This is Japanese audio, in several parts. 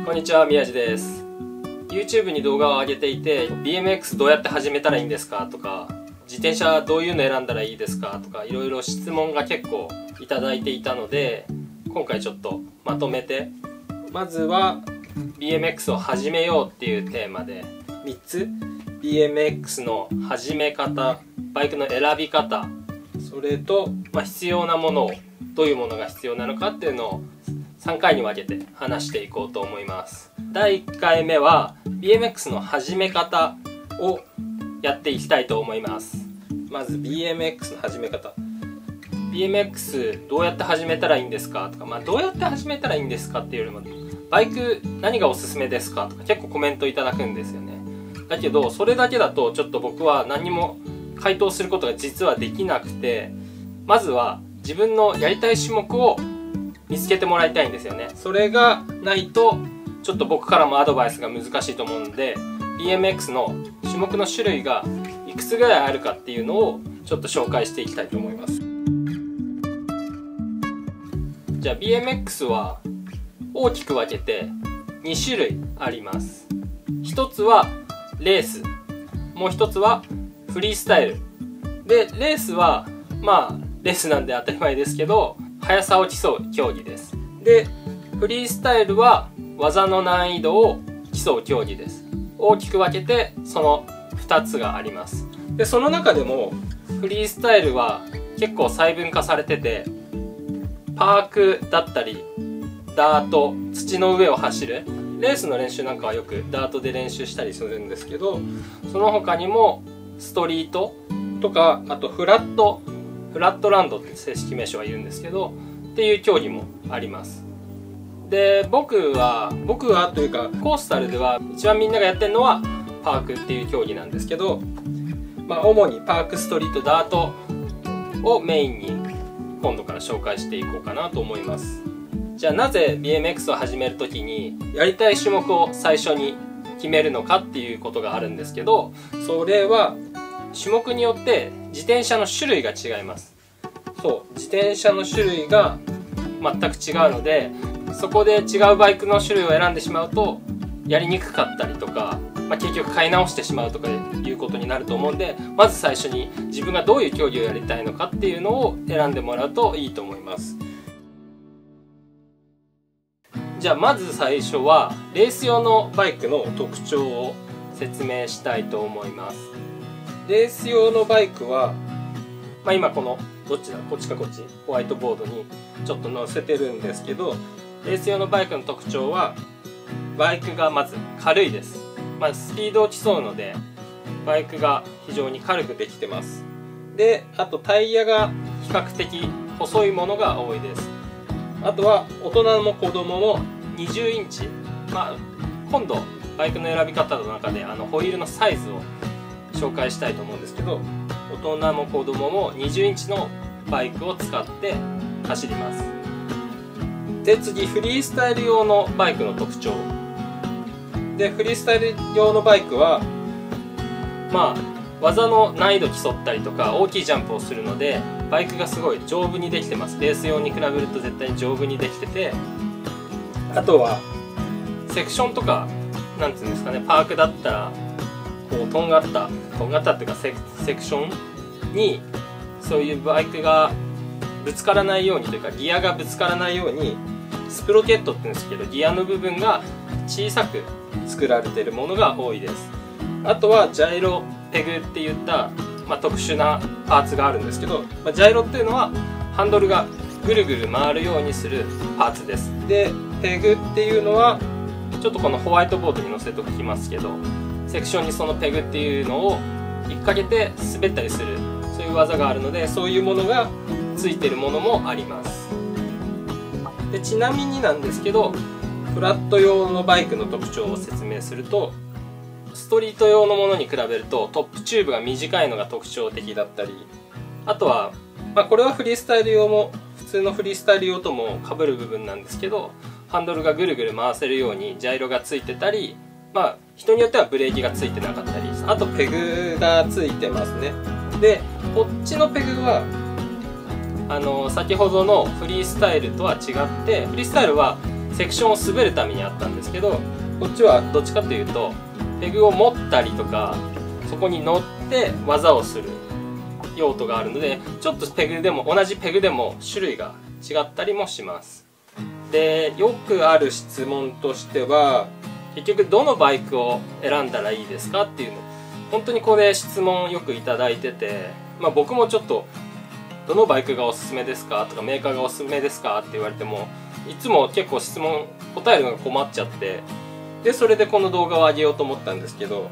こんにちは、宮地です。 YouTube に動画を上げていて BMX どうやって始めたらいいんですかとか、自転車どういうの選んだらいいですかとか、いろいろ質問が結構いただいていたので、今回ちょっとまとめて、まずは BMX を始めようっていうテーマで3つ BMX の始め方、バイクの選び方、それと、必要なものを、どういうものが必要なのかっていうのを3回に分けて話していこうと思います。第1回目は BMX の始め方をやっていきたいと思います。まず BMX の始め方、 BMX どうやって始めたらいいんですかとか、どうやって始めたらいいんですかっていうよりも、バイク何がおすすめですかとか結構コメントいただくんですよね。だけどそれだけだとちょっと僕は何も回答することが実はできなくて、まずは自分のやりたい種目を見つけてもらいたいんですよね。それがないとちょっと僕からもアドバイスが難しいと思うので、 BMX の種目の種類がいくつぐらいあるかっていうのをちょっと紹介していきたいと思います。じゃあ BMX は大きく分けて2種類あります。一つはレース、もう一つはフリースタイルで、レースはレースなんで当たり前ですけど、速さを競う競技です。でフリースタイルは技の難易度を競う競技です。大きく分けてその2つがあります。でその中でもフリースタイルは結構細分化されてて、パークだったりダート、土の上を走るレースの練習なんかはよくダートで練習したりするんですけど、その他にもストリートとか、あとフラットランドって正式名称は言うんですけど、っていう競技もあります。で僕はというかコースタルでは一番みんながやってるのはパークっていう競技なんですけど、主にパーク、ストリート、ダートをメインに今度から紹介していこうかなと思います。じゃあなぜ BMX を始める時にやりたい種目を最初に決めるのかっていうことがあるんですけど、それは種目によって自転車の種類が違います。自転車の種類が全く違うので、そこで違うバイクの種類を選んでしまうとやりにくかったりとか、結局買い直してしまうとかいうことになると思うんで、まず最初に自分がどういう競技をやりたいのかっていうのを選んでもらうといいと思います。じゃあまず最初はレース用のバイクの特徴を説明したいと思います。レース用のバイクは、今このどっちだ、こっちかこっち、ホワイトボードにちょっと載せてるんですけど、レース用のバイクの特徴はバイクがまず軽いです。スピードを競うのでバイクが非常に軽くできてます。であとタイヤが比較的細いものが多いです。あとは大人も子供も20インチ、今度バイクの選び方の中でホイールのサイズを紹介したいと思うんですけど、大人も子供も20インチのバイクを使って走ります。で次フリースタイル用のバイクの特徴で、フリースタイル用のバイクは技の難易度競ったりとか大きいジャンプをするので、バイクがすごい丈夫にできてます。レース用に比べると絶対に丈夫にできてて、あとはセクションとかなんていうんですかね、パークだったらこうとんがったっていうかセクションにそういうバイクがぶつからないようにというか、ギアがぶつからないようにスプロケットって言うんですけど、ギアの部分が小さく作られているものが多いです。あとはジャイロ、ペグっていった、特殊なパーツがあるんですけど、ジャイロっていうのはハンドルがぐるぐる回るようにするパーツです。でペグっていうのはちょっとこのホワイトボードに載せておきますけど、セクションにそのペグっていうのを引っ掛けて滑ったりする、そういう技があるので、そういうものがついてるものもあります。でちなみになんですけど、フラット用のバイクの特徴を説明すると、ストリート用のものに比べるとトップチューブが短いのが特徴的だったり、あとは、これはフリースタイル用も普通のフリースタイル用とも被る部分なんですけど、ハンドルがぐるぐる回せるようにジャイロがついてたり、人によってはブレーキがついてなかったり、あとペグがついてますね。でこっちのペグは先ほどのフリースタイルとは違って、フリースタイルはセクションを滑るためにあったんですけど、こっちはどっちかというとペグを持ったりとかそこに乗って技をする用途があるので、ちょっとペグでも同じペグでも種類が違ったりもします。でよくある質問としては、結局どのバイクを選んだらいいですかっていうの、本当にこれ質問よくいただいてて、僕もちょっとどのバイクがおすすめですかとかメーカーがおすすめですかって言われても、いつも結構質問答えるのが困っちゃって、でそれでこの動画を上げようと思ったんですけど、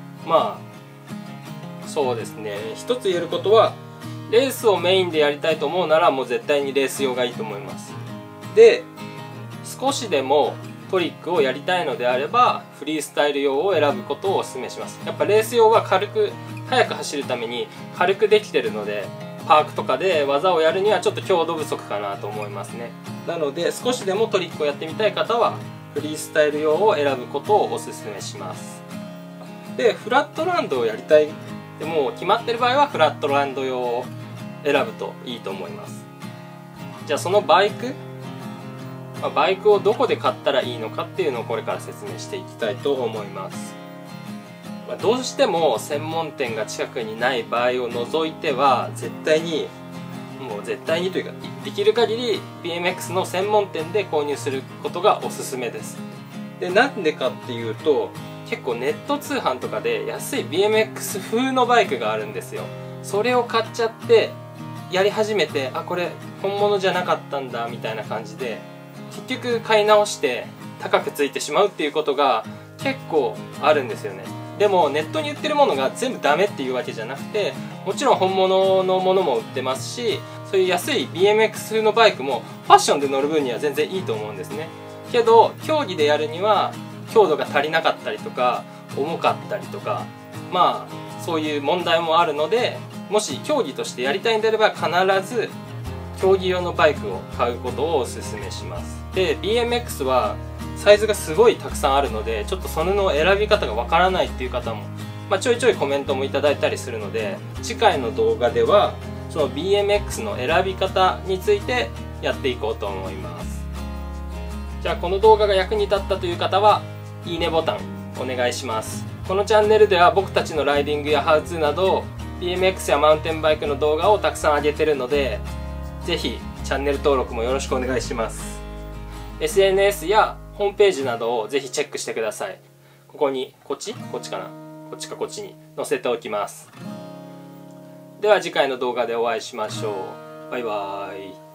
そうですね、一つ言えることは、レースをメインでやりたいと思うならもう絶対にレース用がいいと思います。で少しでもトリックをやりたいのであればフリースタイル用を選ぶことをお勧めします。やっぱレース用は速く走るために軽くできてるので、パークとかで技をやるにはちょっと強度不足かなと思いますね。なので少しでもトリックをやってみたい方はフリースタイル用を選ぶことをお勧めします。でフラットランドをやりたいでも決まってる場合はフラットランド用を選ぶといいと思います。じゃあそのバイクをどこで買ったらいいのかっていうのをこれから説明していきたいと思います。どうしても専門店が近くにない場合を除いては絶対にというかできる限り BMX の専門店で購入することがおすすめです。でなんでかっていうと、結構ネット通販とかで安い BMX 風のバイクがあるんですよ。それを買っちゃってやり始めて、これ本物じゃなかったんだみたいな感じで結局買い直して高くついてしまうっていうことが結構あるんですよね。でもネットに売ってるものが全部ダメっていうわけじゃなくて、もちろん本物のものも売ってますし、そういう安い BMX 風のバイクもファッションで乗る分には全然いいと思うんですね。けど競技でやるには強度が足りなかったりとか重かったりとか、そういう問題もあるので、もし競技としてやりたいんであれば必ず競技用のバイクを買うことをおすすめします。で BMX はサイズがすごいたくさんあるので、ちょっとそれの選び方がわからないっていう方も、ちょいちょいコメントもいただいたりするので、次回の動画ではその BMX の選び方についてやっていこうと思います。じゃあこの動画が役に立ったという方はいいねボタンお願いします。このチャンネルでは僕たちのライディングやハウツーなど BMX やマウンテンバイクの動画をたくさん上げてるので、ぜひチャンネル登録もよろしくお願いします。 SNS やホームページなどをぜひチェックしてください。ここにこっちに載せておきます。では次回の動画でお会いしましょう。バイバーイ。